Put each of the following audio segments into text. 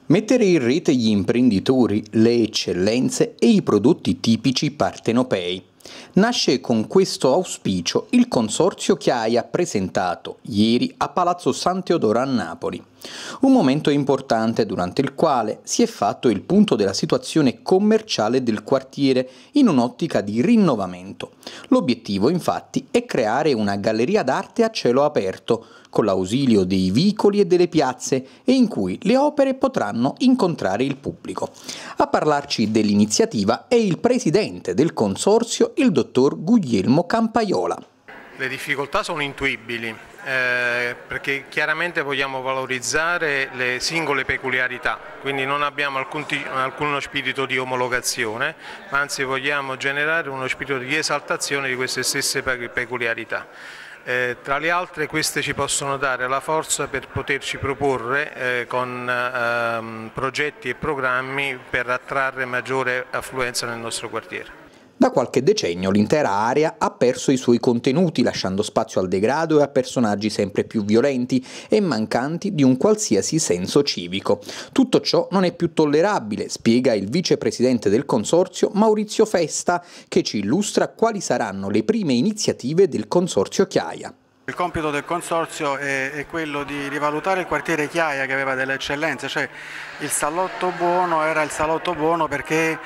Mettere in rete gli imprenditori, le eccellenze e i prodotti tipici partenopei. Nasce con questo auspicio il Consorzio Chiaia presentato ieri a Palazzo San Teodoro a Napoli. Un momento importante durante il quale si è fatto il punto della situazione commerciale del quartiere in un'ottica di rinnovamento. L'obiettivo infatti è creare una galleria d'arte a cielo aperto, con l'ausilio dei vicoli e delle piazze e in cui le opere potranno incontrare il pubblico. A parlarci dell'iniziativa è il presidente del consorzio, il dottor Guglielmo Campaiola. Le difficoltà sono intuibili perché chiaramente vogliamo valorizzare le singole peculiarità, quindi non abbiamo alcuno spirito di omologazione, ma anzi vogliamo generare uno spirito di esaltazione di queste stesse peculiarità. Tra le altre queste ci possono dare la forza per poterci proporre con progetti e programmi per attrarre maggiore affluenza nel nostro quartiere. Da qualche decennio l'intera area ha perso i suoi contenuti, lasciando spazio al degrado e a personaggi sempre più violenti e mancanti di un qualsiasi senso civico. Tutto ciò non è più tollerabile, spiega il vicepresidente del consorzio Maurizio Festa, che ci illustra quali saranno le prime iniziative del Consorzio Chiaia. Il compito del consorzio è quello di rivalutare il quartiere Chiaia, che aveva delle eccellenze, cioè il salotto buono era il salotto buono perché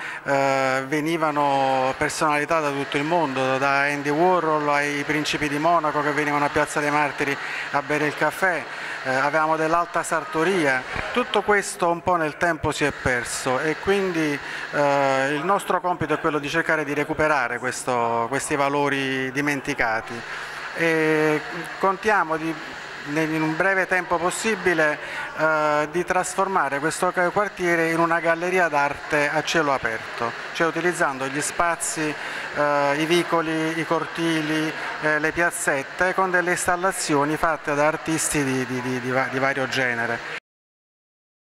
venivano personalità da tutto il mondo, da Andy Warhol ai principi di Monaco che venivano a Piazza dei Martiri a bere il caffè, avevamo dell'alta sartoria. Tutto questo un po' nel tempo si è perso e quindi il nostro compito è quello di cercare di recuperare questi valori dimenticati. E contiamo in un breve tempo possibile di trasformare questo quartiere in una galleria d'arte a cielo aperto, cioè utilizzando gli spazi, i vicoli, i cortili, le piazzette con delle installazioni fatte da artisti di vario genere.